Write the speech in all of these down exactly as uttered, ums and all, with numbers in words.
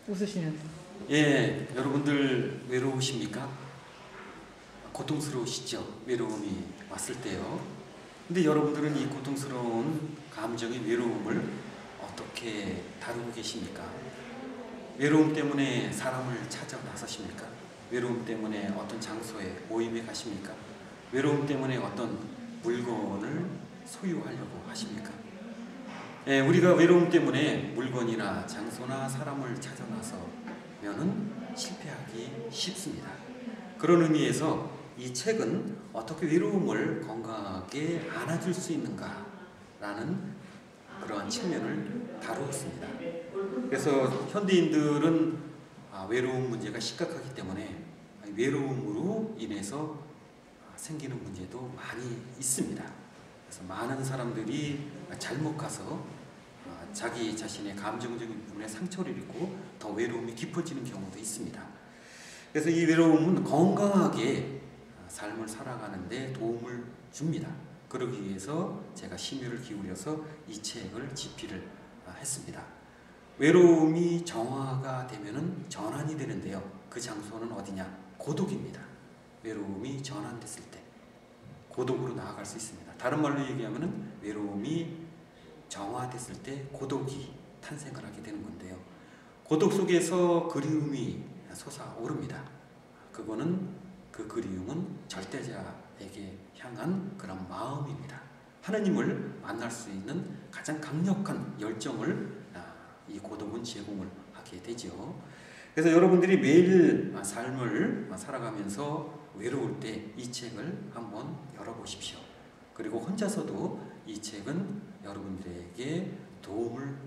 웃으시면서. 예, 여러분들 외로우십니까? 고통스러우시죠? 외로움이 왔을 때요. 근데 여러분들은 이 고통스러운 감정의 외로움을 어떻게 다루고 계십니까? 외로움 때문에 사람을 찾아 나서십니까? 외로움 때문에 어떤 장소에 모임에 가십니까? 외로움 때문에 어떤 물건을 소유하려고 하십니까? 예, 우리가 외로움 때문에 물건이나 장소나 사람을 찾아 나서면은 실패하기 쉽습니다. 그런 의미에서 이 책은 어떻게 외로움을 건강하게 안아줄 수 있는가 라는 그러한 측면을 다루었습니다. 그래서 현대인들은 외로움 문제가 심각하기 때문에 외로움으로 인해서 생기는 문제도 많이 있습니다. 그래서 많은 사람들이 잘못 가서 자기 자신의 감정적인 부분에 상처를 입고 더 외로움이 깊어지는 경우도 있습니다. 그래서 이 외로움은 건강하게 삶을 살아가는 데 도움을 줍니다. 그러기 위해서 제가 심혈을 기울여서 이 책을 집필을 했습니다. 외로움이 정화가 되면은 전환이 되는데요. 그 장소는 어디냐? 고독입니다. 외로움이 전환됐을 때 고독으로 나아갈 수 있습니다. 다른 말로 얘기하면은 외로움이 정화됐을 때 고독이 탄생을 하게 되는 건데요. 고독 속에서 그리움이 솟아오릅니다. 그거는 그 그리움은 절대자에게 향한 그런 마음입니다. 하느님을 만날 수 있는 가장 강력한 열정을 이 고독은 제공을 하게 되죠. 그래서 여러분들이 매일 삶을 살아가면서 외로울 때 이 책을 한번 열어보십시오. 그리고 혼자서도 이 책은 여러분들에게 도움을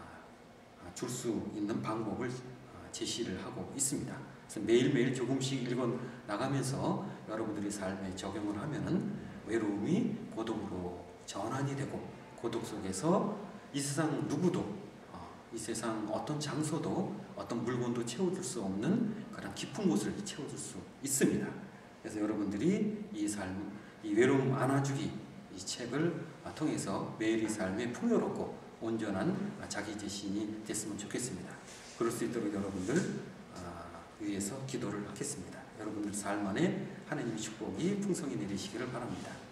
줄 수 있는 방법을 제시를 하고 있습니다. 그래서 매일매일 조금씩 읽어 나가면서 여러분들의 삶에 적용을 하면은 외로움이 고독으로 전환이 되고 고독 속에서 이 세상 누구도 이 세상 어떤 장소도 어떤 물건도 채워줄 수 없는 그런 깊은 곳을 채워줄 수 있습니다. 그래서 여러분들이 이 삶, 이 외로움 안아주기 이 책을 통해서 매일의 삶에 풍요롭고 온전한 자기 자신이 됐으면 좋겠습니다. 그럴 수 있도록 여러분들 위해서 기도를 하겠습니다. 여러분들 삶 안에 하나님의 축복이 풍성히 내리시기를 바랍니다.